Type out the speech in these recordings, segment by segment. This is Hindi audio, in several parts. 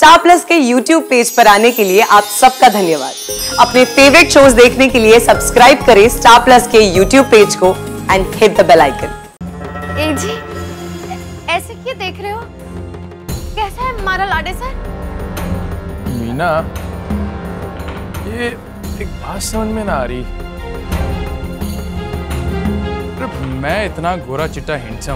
स्टार प्लस के YouTube पेज पर आने के लिए आप सबका धन्यवाद। अपने फेवरेट शोज देखने के लिए सब्सक्राइब करें स्टार प्लस के YouTube पेज को and hit the bell icon. ए जी, ऐसे क्यों देख रहे हो? कैसा है हमारा लाडे सर? मीना, ये एक बात समझ में ना आ रही। मैं इतना गोरा चिट्टा हैंडसम,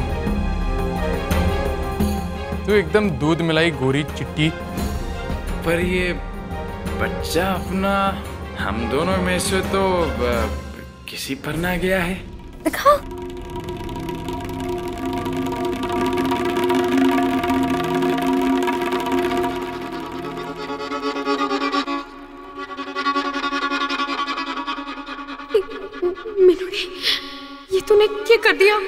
तो एकदम दूध मिलाई गोरी चिट्टी, पर ये बच्चा अपना हम दोनों में से तो किसी पर ना गया है। दिखाओ। मिनुड़ी, ये तूने क्या कर दिया?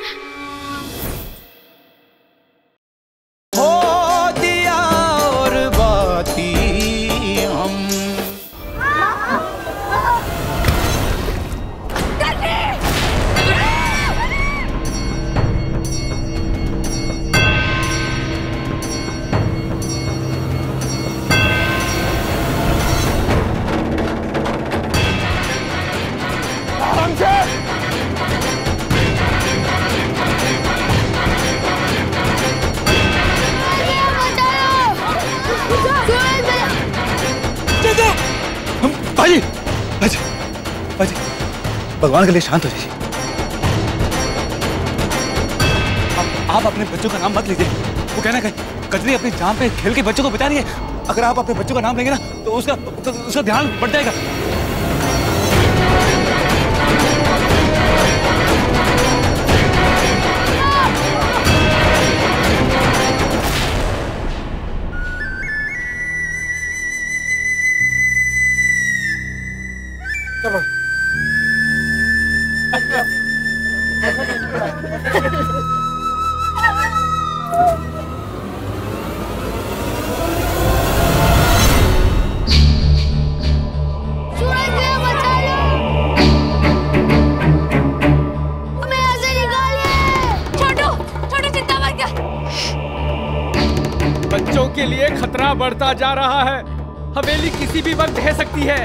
भगवान के लिए शांत हो जाइए। आप अपने बच्चों का नाम मत लीजिए। वो कहना कि कजरी अपनी जान पे खेल के बच्चों को बचा रही है। अगर आप अपने बच्चों का नाम लेंगे ना तो उसका ध्यान बढ़ जाएगा। बच्चों के लिए खतरा बढ़ता जा रहा है। हवेली किसी भी वक्त ढह सकती है।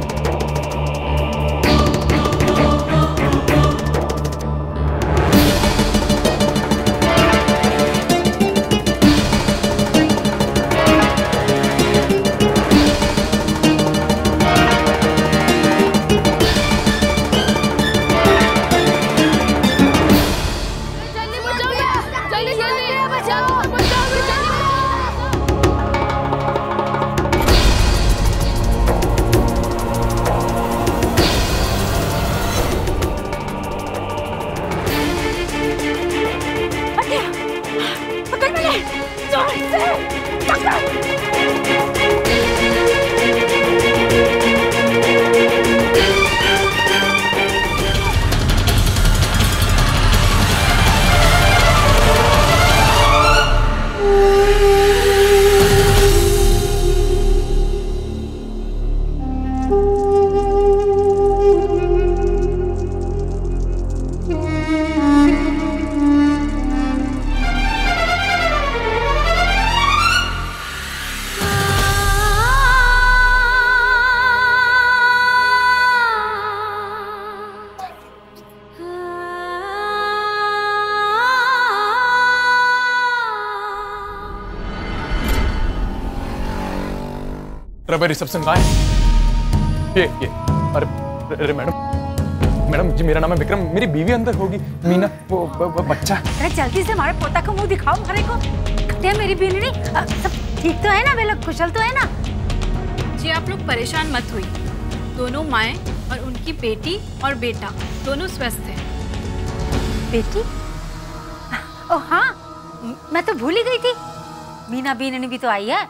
रबर रिसेप्शन कहाँ है? ये अरे मैडम जी, मेरा नाम है विक्रम। मेरी बीवी अंदर होगी। मीना, वो बच्चा। अरे जल्दी से हमारे पोता को मुंह दिखाओ हमारे को। क्या मेरी बीवी नहीं? सब ठीक तो है ना? वे लोग कुशल तो है ना? जी आप लोग परेशान मत होइए। दोनों माएँ और उनकी बेटी और बेटा दोनों स्वस्थ हैं। बेटी? ओ हाँ, मैं तो भूल ही गई थी। मीना बीननी भी तो आई है।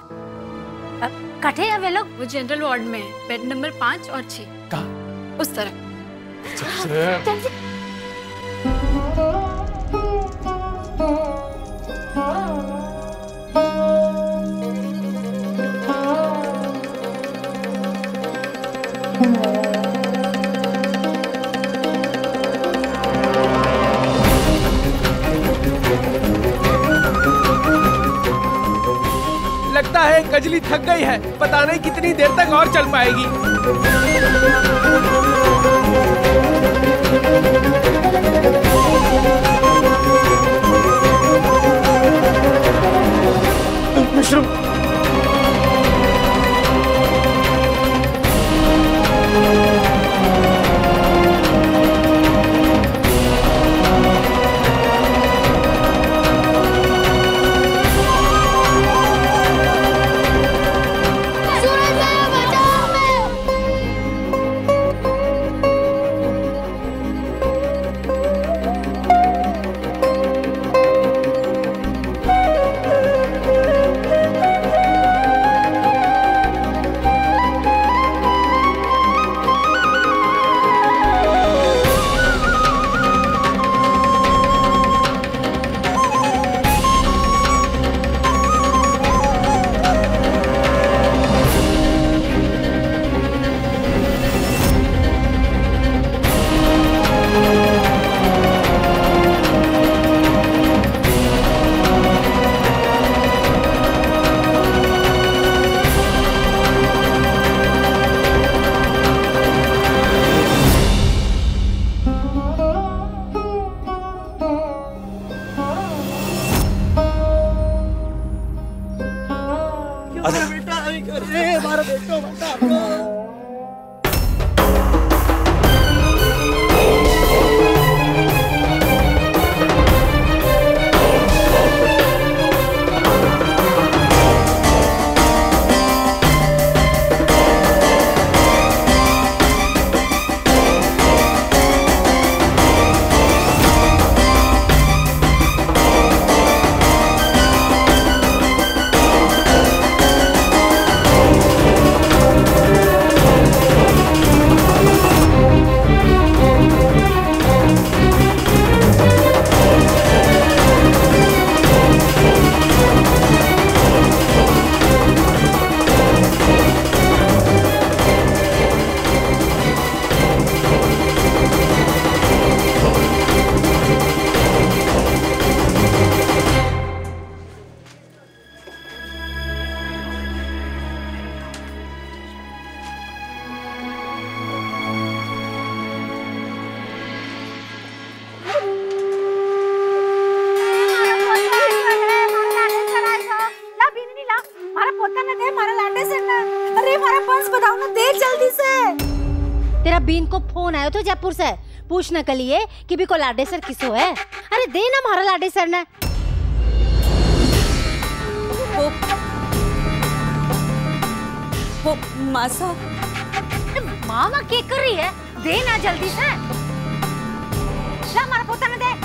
कटे हैं वे लोग? वो जनरल वार्ड में है, बेड नंबर 5 और 6। कहाँ? उस तरफ। लगता लगता है कजली थक गई है, पता नहीं कितनी देर तक और चल पाएगी। मशरूम तेरा बीन को फोन आयो तो जयपुर से पूछने के लिए कि भी को लाडे सर किसो है। अरे दे ना मारा लाडे सर ने। वो मासा मामा क्या कर रही है? दे ना जल्दी से। ला मारा पोता ने दे।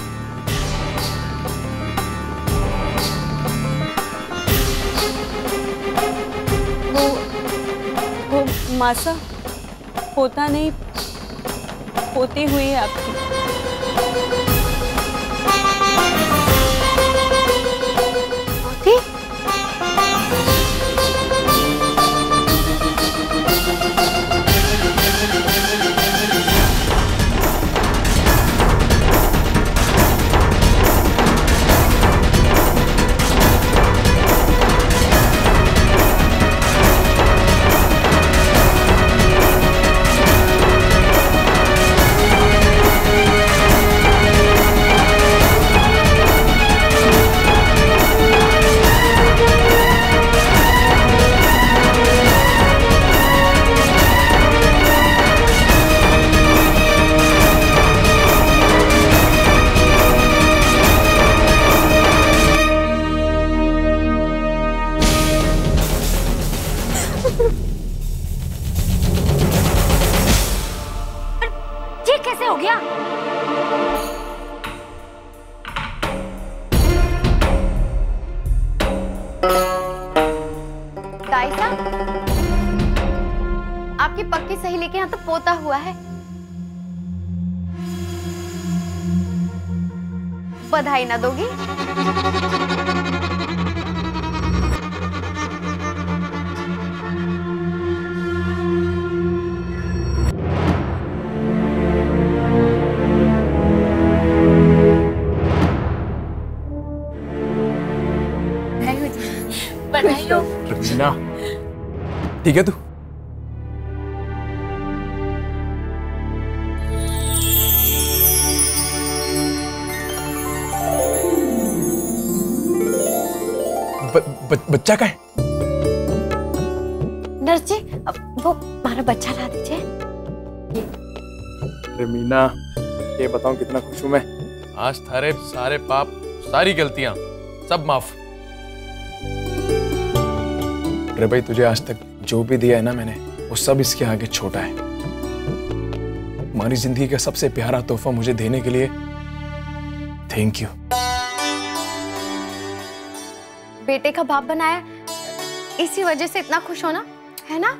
वो मासा पोता नहीं पोती हुई है आपकी। पोती? ये कैसे हो गया? दाइसा, आपकी पक्की सही लेके यहाँ तो पोता हुआ है। बधाई ना दोगी? बधाई हो। ठीक है तू? बच्चा का है? नर्स जी, वो हमारा बच्चा ला दीजिए। अरे मीना, ये बताऊं कितना खुश हूं मैं। आज थारे सारे पाप, सारी गलतियां सब माफ। अरे भाई, तुझे आज तक जो भी दिया है ना मैंने, वो सब इसके आगे छोटा है। हमारी जिंदगी का सबसे प्यारा तोहफा मुझे देने के लिए थैंक यू। बेटे का बाप बनाया, इसी वजह से इतना खुश होना है ना?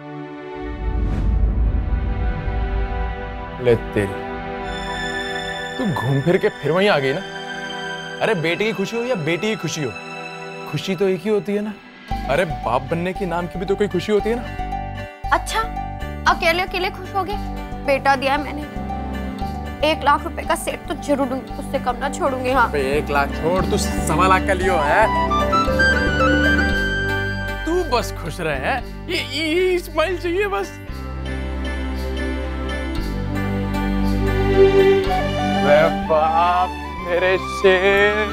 ले तेरी, तू घूम फिर के फिर वहीं आ गई ना। अरे बेटे की खुशी हो या बेटी की खुशी हो, खुशी तो एक ही होती है ना। अरे बाप बनने के नाम की भी तो कोई खुशी होती है ना। अच्छा, अकेले अकेले खुश हो गए? बेटा दिया मैंने, 1 लाख रुपए का सेट तो जरूर दूंगी, उससे कम ना छोड़ूंगी। हाँ 1 लाख छोड़, तू 1.25 लाख का लियो है। तू बस खुश रहे है, ये स्माइल चाहिए बस। बाप मेरे शेर।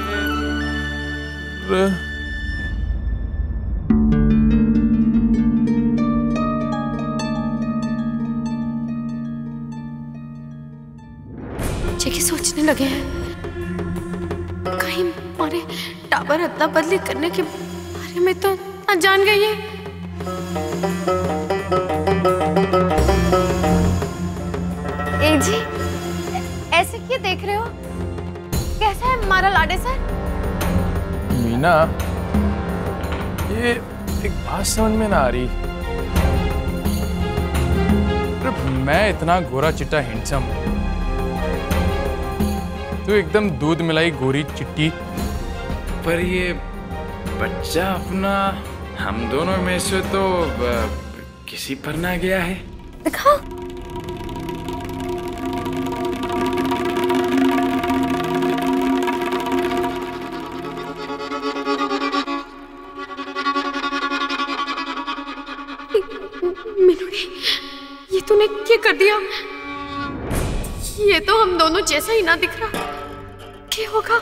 मुझे क्या सोचने लगे हैं, कहीं हमारे टाबर अदला बदली करने के बारे में तो ना जान गई है। ए जी, ऐसे क्यों देख रहे हो? कैसा है हमारा लाडे सर? मीना, ये एक बात समझ में ना आ रही। मैं इतना गोरा चिट्टा हैंडसम, तू एकदम दूध मिलाई गोरी चिट्टी, पर ये बच्चा अपना हम दोनों में से तो किसी पर ना गया है। दिखाओ। ये तूने क्या कर दिया? ये तो हम दोनों जैसा ही ना दिख रहा। क्या होगा?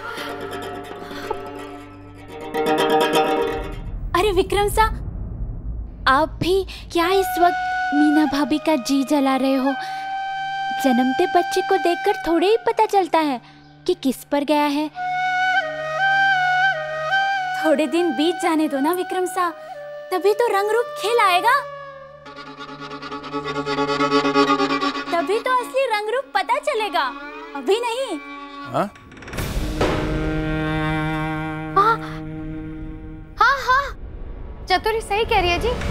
अरे विक्रम सा, आप भी क्या इस वक्त मीना भाभी का जी जला रहे हो? जन्मते बच्चे को देखकर थोड़े ही पता चलता है कि किस पर गया है। थोड़े दिन बीत जाने दो ना विक्रम सा, तभी तो रंग रूप खेल आएगा। तभी तो असली रंग रूप पता चलेगा, अभी नहीं। हाँ? हाँ, चतुरी सही कह रही है जी।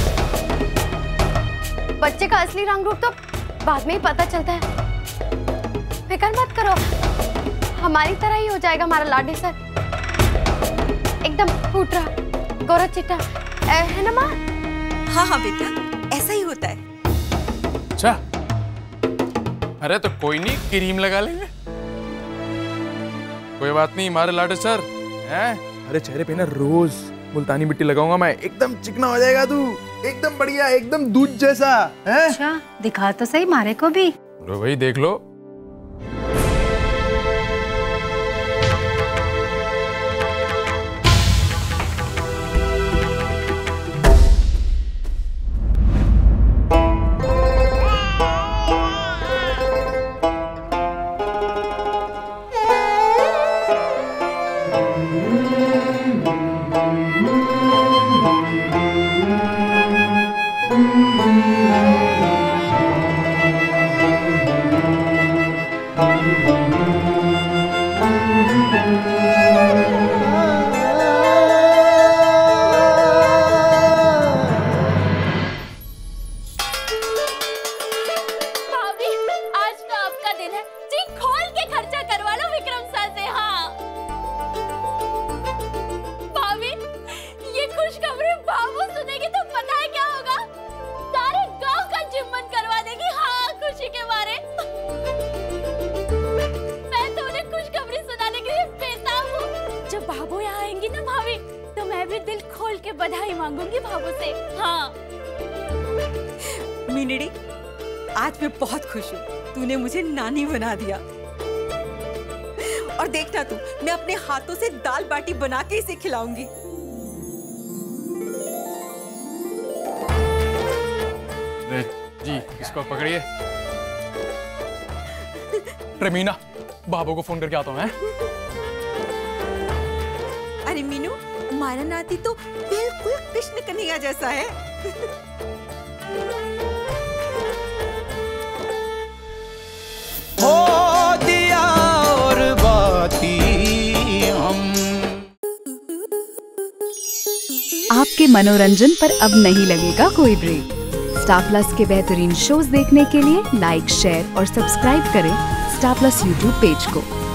बच्चे का असली रंग रूप तो बाद में ही पता चलता है। फिक्र मत करो, हमारी तरह ही हो जाएगा हमारा लाडे सर, एकदम फूट रहा गोरा चिट्टा, है ना माँ? हाँ बेटा, ऐसा ही होता है। अच्छा, अरे तो कोई नहीं, क्रीम लगा लेंगे। कोई बात नहीं हमारे लाडे सर हैं। अरे चेहरे पे ना रोज मुल्तानी मिट्टी लगाऊंगा मैं, एकदम चिकना हो जाएगा तू, एकदम बढ़िया, एकदम दूध जैसा है। अच्छा, दिखा तो सही मारे को भी। अरे भाई देख लो। से। हाँ मीनड़ी, आज मैं बहुत खुश हूँ, तूने मुझे नानी बना दिया। और देखना तू, मैं अपने हाथों से दाल बाटी बना के इसे खिलाऊंगी। जी इसको पकड़िए। मीना, बाबू को फोन करके आता हूँ। अरे मीनू, हमारा नाती तो बिल्कुल कृष्ण कन्हैया जैसा है। हो दिया और बाती हम। आपके मनोरंजन पर अब नहीं लगेगा कोई ब्रेक। स्टार प्लस के बेहतरीन शोज देखने के लिए लाइक, शेयर और सब्सक्राइब करें स्टार प्लस यूट्यूब पेज को।